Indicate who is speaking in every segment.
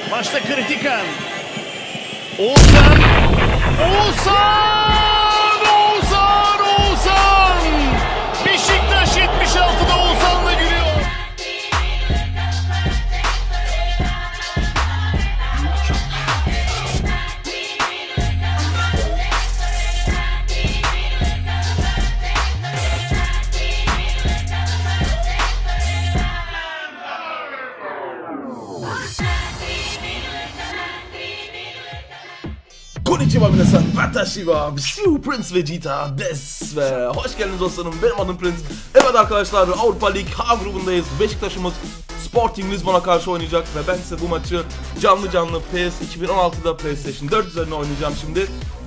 Speaker 1: Maçta kritik an. Oğuzhan! Oğuzhan! Oğuzhan! Oğuzhan! Beşiktaş 76'da Oğuzhan'la gülüyor.
Speaker 2: Konnichiwa minasan, watashi wa Prince Vegeta desu ve hoş geldiniz dostlarım, benim adım Prince. Evet arkadaşlar, Avrupa Lig H grubundayız. Beşiktaş'ımız Sporting Lisbon'a karşı oynayacak ve ben size bu maçı canlı PES 2016'da PlayStation 4 üzerine oynayacağım şimdi.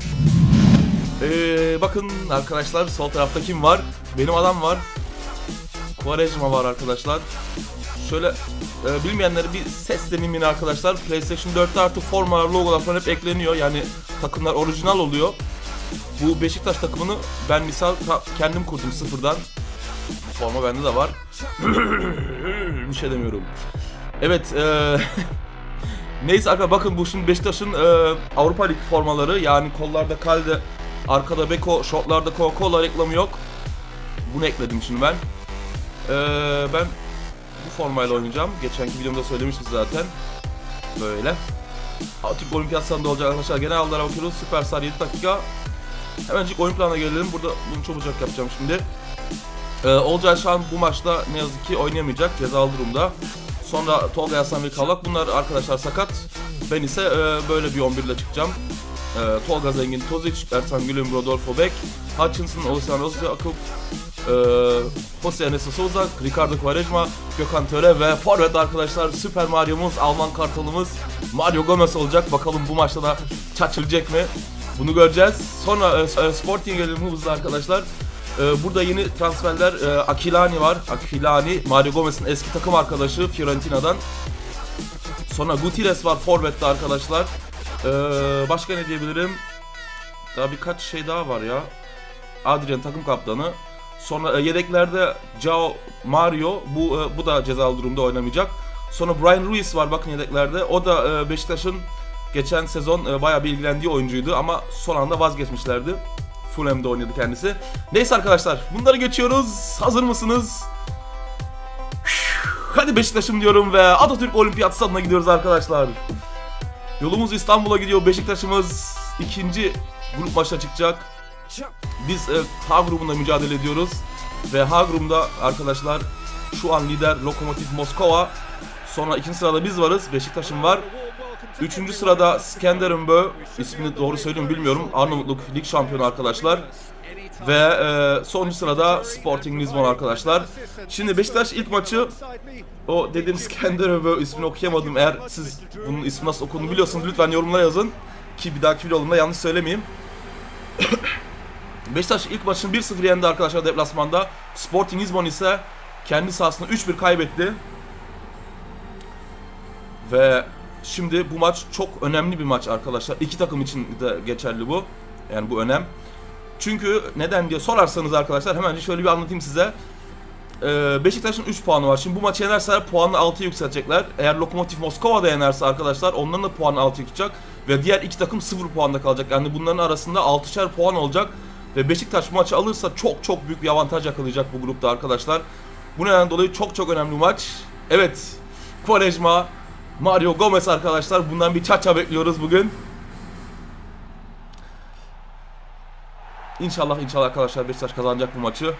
Speaker 2: Bakın arkadaşlar, sol tarafta kim var? Benim adam var. Quaresma var arkadaşlar. Şöyle bilmeyenlere bir sesleneyim yine arkadaşlar. PlayStation 4'te artık formalar, logolar falan hep ekleniyor. Yani takımlar orijinal oluyor. Bu Beşiktaş takımını ben misal kendim kurdum sıfırdan. Bu forma bende de var. Bir şey demiyorum. Evet. Neyse arkadaşlar, bakın bu şimdi Beşiktaş'ın Avrupa Lig formaları. Yani kollarda Kalde, arkada Beko, şortlarda Coca-Cola reklamı yok. Bunu ekledim şimdi ben. Ben bu formayla oynayacağım. Geçenki videomda söylemiştim zaten. Böyle. Türk Olimpiyat stadında olacak arkadaşlar. Genel aldılara bakıyoruz. Süperstar 7 dakika. Hemencik oyun planına gelelim. Burada bunu çabucak yapacağım şimdi. Olcay şu an bu maçta ne yazık ki oynayamayacak. Cezalı durumda. Sonra Tolga Yasan ve Kavlak. Bunlar arkadaşlar sakat. Ben ise böyle bir 11 ile çıkacağım. Tolga Zengin, Tozic, Ertan Gülüm, Rodolfo Beck, Hutchinson, Oğuzhan Akıp, Jose Ernesto Souza, Ricardo Quaresma, Gökhan Töre ve forvet arkadaşlar Süper Mario'muz, Alman kartalımız Mario Gomez olacak. Bakalım bu maçta da çaçılacak mı? Bunu göreceğiz. Sonra Sporting'e gelelim hızlı arkadaşlar. Burada yeni transferler, Aquilani var. Aquilani, Mario Gomez'in eski takım arkadaşı Fiorentina'dan. Sonra Gutierrez var forvette arkadaşlar. Başka ne diyebilirim? Daha birkaç şey daha var ya. Adrian takım kaptanı. Sonra yedeklerde João Mario, bu da cezalı durumda oynamayacak. Sonra Brian Ruiz var bakın yedeklerde. O da Beşiktaş'ın geçen sezon bayağı bir ilgilendiği oyuncuydu ama son anda vazgeçmişlerdi. Fulham'da oynadı kendisi. Neyse arkadaşlar, bunları geçiyoruz. Hazır mısınız? Hadi Beşiktaş'ım diyorum ve Atatürk Olimpiyat Stadı'na gidiyoruz arkadaşlar. Yolumuz İstanbul'a gidiyor. Beşiktaş'ımız ikinci grup maçına çıkacak. Biz H grubunda mücadele ediyoruz. Ve H grubunda arkadaşlar şu an lider Lokomotiv Moskova. Sonra ikinci sırada biz varız. Beşiktaş'ım var. Üçüncü sırada Skenderbeu. İsmini doğru söyleyeyim bilmiyorum. Arnavutluk lig şampiyonu arkadaşlar. Ve sonuncu sırada Sporting Lisbon arkadaşlar. Şimdi Beşiktaş ilk maçı, o dediğim Skenderbeu ismini okuyamadım. Eğer siz bunun ismi nasıl okunduğunu biliyorsanız lütfen yorumlara yazın. Ki bir dahaki videomda yanlış söylemeyeyim. Beşiktaş ilk maçını 1-0 yendi arkadaşlar deplasmanda. Sporting Lisbon ise kendi sahasında 3-1 kaybetti. Ve şimdi bu maç çok önemli bir maç arkadaşlar. İki takım için de geçerli bu. Yani bu önem. Çünkü neden diye sorarsanız arkadaşlar hemen şöyle bir anlatayım size. Beşiktaş'ın 3 puanı var. Şimdi bu maçı yenerse puanını 6'ya yükseltecekler. Eğer Lokomotiv Moskova da yenerse arkadaşlar onların da puanı 6'ya çıkacak. Ve diğer iki takım 0 puanda kalacak. Yani bunların arasında 6'şer puan olacak. Ve Beşiktaş bu maçı alırsa çok büyük bir avantaj yakalayacak bu grupta arkadaşlar. Bu nedenden dolayı çok önemli bir maç. Evet, Quaresma, Mario Gomez arkadaşlar. Bundan bir çaça bekliyoruz bugün. İnşallah arkadaşlar Beşiktaş kazanacak bu maçı.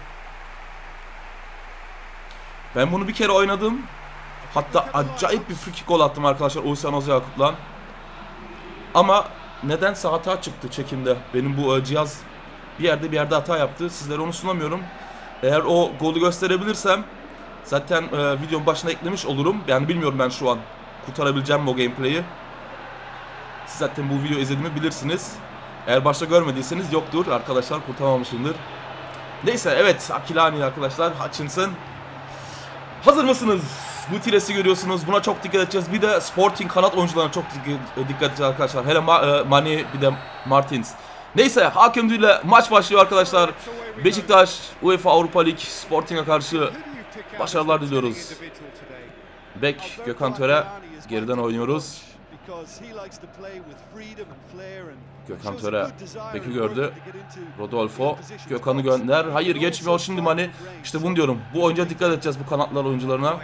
Speaker 2: Ben bunu bir kere oynadım. Hatta acayip bir free kick gol attım arkadaşlar Oğuzhan Akıp'la. Ama nedense hata çıktı çekimde. Benim bu cihaz bir yerde hata yaptı. Sizlere onu sunamıyorum. Eğer o golü gösterebilirsem zaten videonun başına eklemiş olurum. Yani bilmiyorum ben şu an kurtarabileceğim mi o gameplay'i. Siz zaten bu videoyu izlediğimi bilirsiniz. Eğer başta görmediyseniz yoktur arkadaşlar, kurtarmamışımdır. Neyse evet, Aquilani arkadaşlar, Hutchinson. Hazır mısınız? Gutierrez'i görüyorsunuz. Buna çok dikkat edeceğiz. Bir de Sporting kanat oyuncularına çok dikkat edeceğiz arkadaşlar. Hele Mane, bir de Martins. Neyse, hakem düdüğüyle maç başlıyor arkadaşlar. Beşiktaş UEFA Avrupa Lig Sporting'e karşı başarılar diliyoruz. Bek Gökhan Töre, geriden oynuyoruz. Gökhan Töre. Bek'i gördü. Rodolfo. Gökhan'ı gönder. Hayır, geçmiyor şimdi Mane. İşte bunu diyorum. Bu oyuncuya dikkat edeceğiz, bu kanatlar oyuncularına.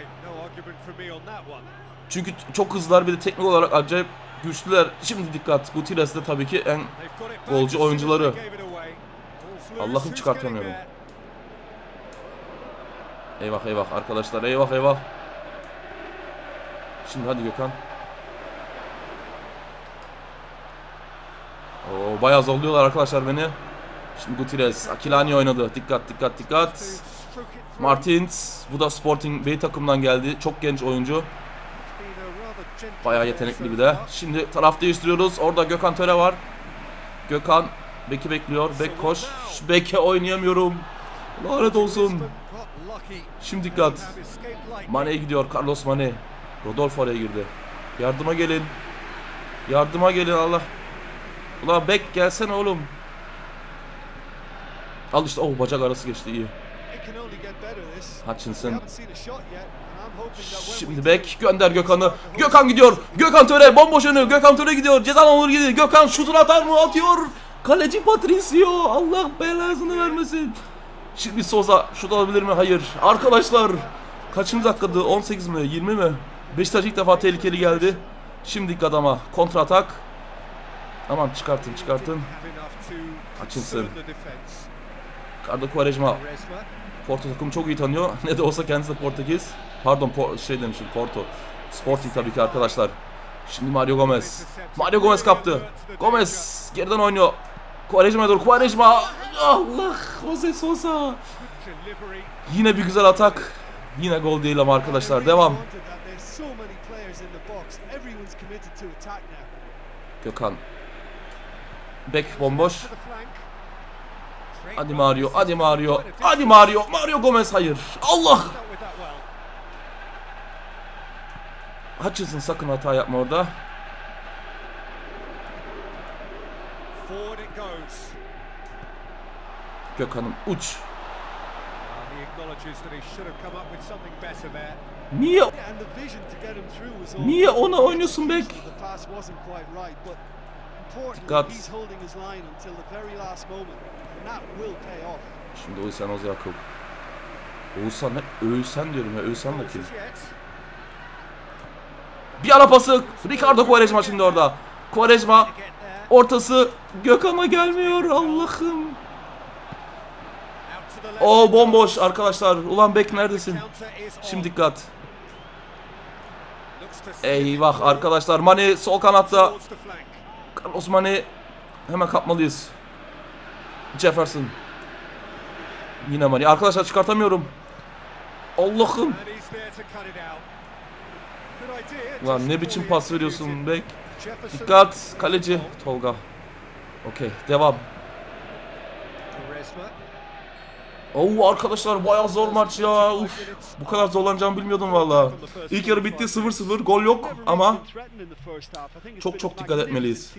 Speaker 2: Çünkü çok hızlılar, bir de teknik olarak acayip güçlüler. Şimdi dikkat. Gutierrez de tabii ki en golcü oyuncuları. Allah'ım çıkartamıyorum. Eyvah eyvah arkadaşlar, eyvah eyvah. Şimdi hadi Gökhan. Oo, bayağı zorluyorlar arkadaşlar beni. Şimdi Gutierrez, Akilani oynadı. Dikkat dikkat dikkat. Martins, bu da Sporting B takımdan geldi. Çok genç oyuncu. Bayağı yetenekli bir de. Şimdi taraf değiştiriyoruz. Orada Gökhan Töre var. Gökhan Bek'i bekliyor. Bek koş. Şu Bek'e oynayamıyorum. Lanet olsun. Şimdi dikkat. Mane'ye gidiyor. Carlos Mane. Rodolfo oraya girdi. Yardıma gelin. Yardıma gelin Allah. Ulan Bek gelsene oğlum. Al işte. Oh, bacak arası geçti, iyi. Hutchinson. Şimdi Bek gönder Gökhan'ı. Gökhan gidiyor. Gökhan Töre bomboş önü. Gökhan Töre gidiyor. Ceza olur gidiyor. Gökhan şutunu atar mı? Atıyor. Kaleci Patricio. Allah belasını vermesin. Şimdi Sosa şut alabilir mi? Hayır. Arkadaşlar kaçıncı dakikada? 18 mi? 20 mi? Beşiktaş ilk defa tehlikeli geldi. Şimdi dikkat ama. Kontra atak. Aman çıkartın çıkartın. Hutchinson. Ricardo Quaresma. Porto takımı çok iyi tanıyor. Ne de olsa kendisi de Portekiz. Pardon demişim, Porto. Sporting tabii ki arkadaşlar. Şimdi Mario Gomez. Mario Gomez kaptı. Gomez geriden oynuyor. Quaresma'ya doğru. Quaresma. Allah. Jose Sosa. Yine bir güzel atak. Yine gol değil ama arkadaşlar. Devam. Gökhan. Bek bomboş. Hadi Mario. Hadi Mario. Hadi Mario. Mario Gomez hayır. Allah. Hutchinson sakın hata yapma orada. Gökhan'ım uç. Niye ona oynuyorsun Bek? Dikkat. Şimdi Oğuzhan Ozyakıl. Oğuzhan ne? Oğuzhan diyorum ya. Oğuzhan da kim? Bir ara pası. Ricardo Quaresma şimdi orada. Quaresma ortası Gökhan'a gelmiyor. Allah'ım. O bomboş arkadaşlar. Ulan Bek neredesin? Şimdi dikkat. Eyvah arkadaşlar. Mane sol kanatta. Carlos Mane. Hemen kapmalıyız. Jefferson. Yine Mane. Arkadaşlar çıkartamıyorum. Allah'ım. Ulan ne biçim pas veriyorsun Bek. Dikkat. Kaleci Tolga. Okey. Devam. Oo arkadaşlar bayağı zor maç ya. Uf, bu kadar zorlanacağımı bilmiyordum valla. İlk yarı bitti 0-0, gol yok ama çok dikkat etmeliyiz.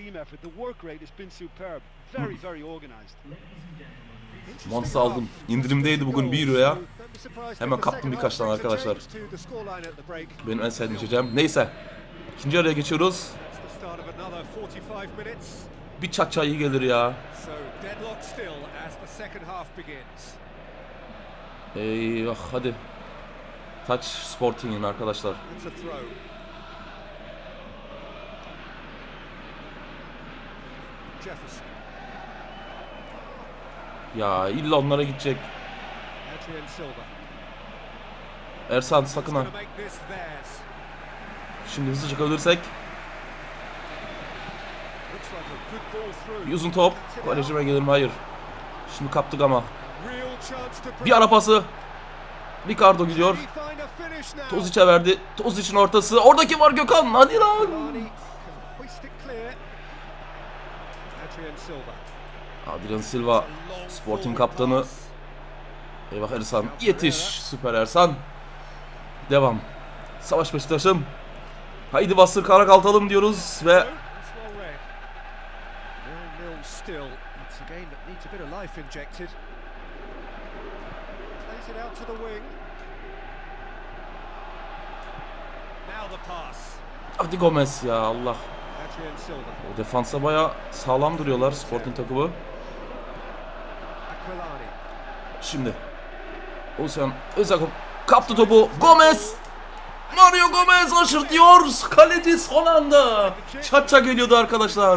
Speaker 2: Monster aldım. İndirimdeydi bugün 1 euroya. Hemen kaptım birkaç tane arkadaşlar. Benim en sevdiğim içeceğim. Neyse. İkinci araya geçiyoruz. Bir çat iyi gelir ya. Eyvah hadi. Touch Sporting'in arkadaşlar. Ya illa onlara gidecek. Ersan sakın ha. Şimdi hızlı çıkabilirsek. Bir uzun top. Kolejime gelir mi? Hayır. Şimdi kaptık ama. Bir ara pası. Ricardo gidiyor. Tozic'e verdi. Tozic'in ortası. Oradaki var Gökhan. Hadi lan. Adrian Silva. Sporting kaptanı. Eyvah Ersan. Yetiş. Süper Ersan. Devam. Savaş Beşiktaş'ım. Haydi bastır karakaltalım diyoruz ve hadi Gomez ya Allah. O defansa bayağı sağlam duruyorlar Sporting takımı. Şimdi Oğuzhan Özakop kaptı topu. Gomez! Mario Gomez aşırtıyor. Kaleci son anda. Çatça geliyordu arkadaşlar.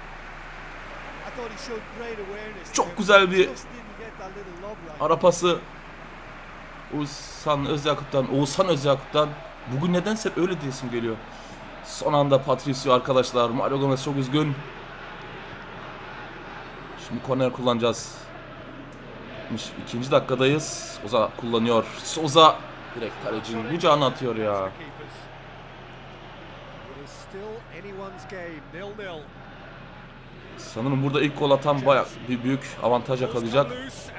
Speaker 2: Çok güzel bir ara pası. Oğuzhan Özyakup'tan. Bugün nedense öyle diyesim geliyor. Son anda Patricio arkadaşlar. Mario Gomez çok üzgün. Şimdi korner kullanacağız. İkinci dakikadayız. Souza kullanıyor. Souza direkt kalecinin kucağına atıyor ya. Sanırım burada ilk gol atan bayağı bir büyük avantaj yakalayacak.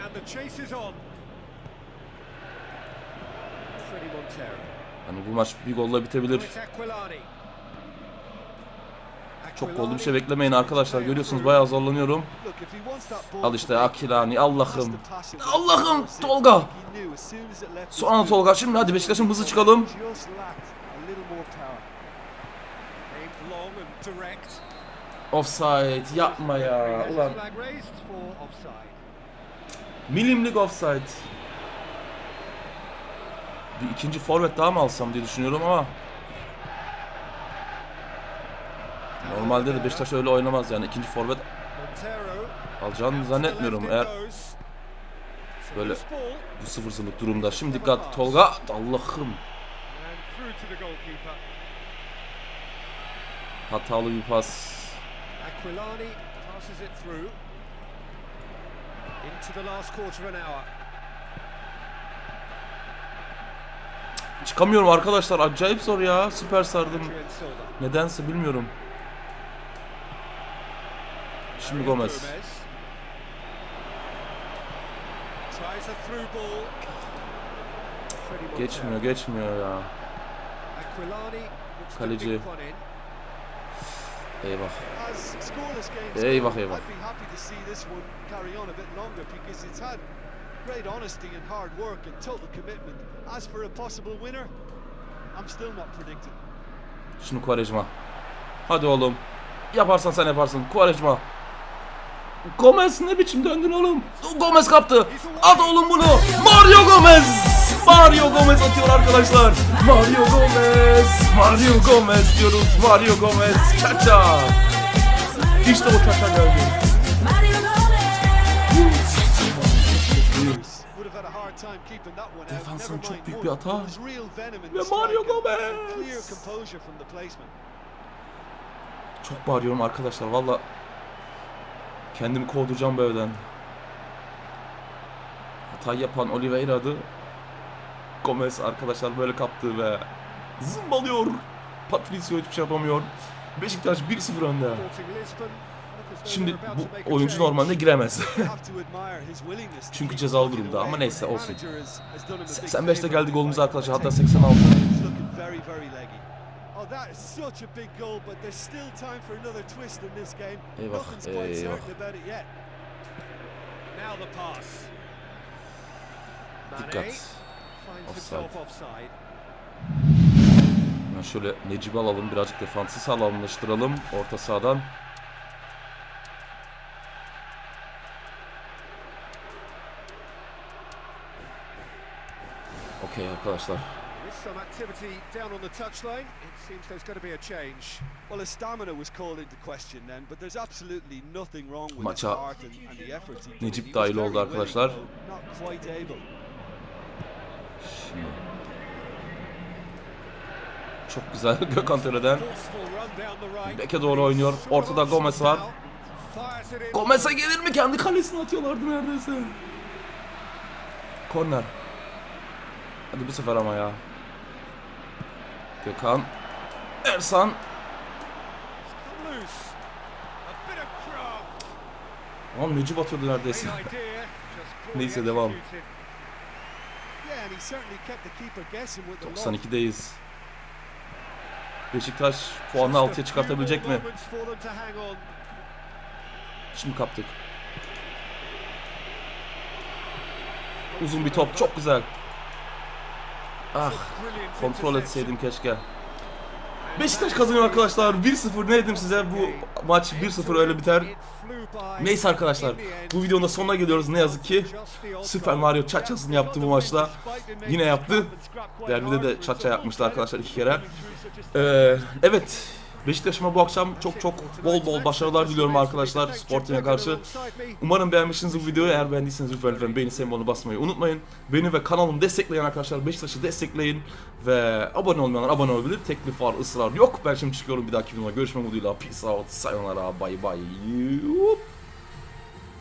Speaker 2: Yani bu maç bir golla bitebilir. Çok gollu bir şey beklemeyin arkadaşlar. Görüyorsunuz bayağı zorlanıyorum. Al işte Akilani. Allah'ım. Allah'ım Tolga. Son anda Tolga. Şimdi hadi Beşiktaş'ın hızlı çıkalım. Offside. Yapma ya. Ulan. Milimlik offside. Bir ikinci forvet daha mı alsam diye düşünüyorum ama. Normalde de Beşiktaş öyle oynamaz yani ikinci forvet alacağını zannetmiyorum eğer böyle bu 0-0'lık durumda. Şimdi dikkat Tolga. Allah'ım. Hatalı bir pas. Çıkamıyorum arkadaşlar. Acayip zor ya. Süper sardım. Nedense bilmiyorum. Şimdi Gomez. Geçmiyor ya. Kaleci. Eyvah. Eyvah. Şunu Quaresma. Hadi oğlum. Yaparsan sen yaparsın. Quaresma. Gomez ne biçim döndün oğlum? Gomez kaptı. At oğlum bunu. Mario Gomez atıyor arkadaşlar. Mario Gomez diyoruz. Mario Gomez. Çaça. İşte o çaça geldi. Defansın çok büyük bir hata. Ve Mario Gomez. Çok bağırıyorum arkadaşlar. Valla kendimi kovduracağım bu evden. Hata yapan Oliveira'dı. Gomez arkadaşlar böyle kaptı ve zımbalıyor. Patricio hiçbir şey yapamıyor. Beşiktaş 1-0 önde. Şimdi bu oyuncu normalde giremez. Çünkü cezalı durumda ama neyse olsun. 85'te geldi golümüz arkadaşlar, hatta 86. Eyvah. Dikkat. Offside. Şöyle Necip'i alalım, birazcık defansı sağlamlaştıralım orta sahadan. Okey arkadaşlar. Maça Necip dahil oldu arkadaşlar. Şimdi. Çok güzel Gökhan Töre'den. Beke doğru oynuyor. Ortada Gomez var. Gomez'e gelir mi? Kendi kalesine atıyorlardı neredeyse. Korner. Hadi bu sefer ama ya. Gökhan. Ersan. Tamam, Necip atıyordu neredeyse. Neyse devam. 92'deyiz. Beşiktaş puanını 6'ya çıkartabilecek mi? Şimdi kaptık. Uzun bir top, çok güzel. Ah, kontrol etseydim keşke. Beşiktaş kazanıyor arkadaşlar. 1-0 ne dedim size, bu maç 1-0 öyle biter. Neyse arkadaşlar, bu videonun da sonuna geliyoruz ne yazık ki. Super Mario çaçasını yaptı bu maçta. Yine yaptı. Derbide de çaça yapmıştı arkadaşlar 2 kere. Evet, Beşiktaş'ıma bu akşam çok bol başarılar diliyorum arkadaşlar Sporting'e karşı. Umarım beğenmişsiniz bu videoyu. Eğer beğendiyseniz lütfen beğeni sembolünü basmayı unutmayın. Beni ve kanalımı destekleyin arkadaşlar. Beşiktaş'ı destekleyin. Ve abone olmayanlar abone olabilir. Teklif var, ısrar yok. Ben şimdi çıkıyorum, bir dahaki videoda görüşmek umuduyla. Peace out, sayonara, bye bye.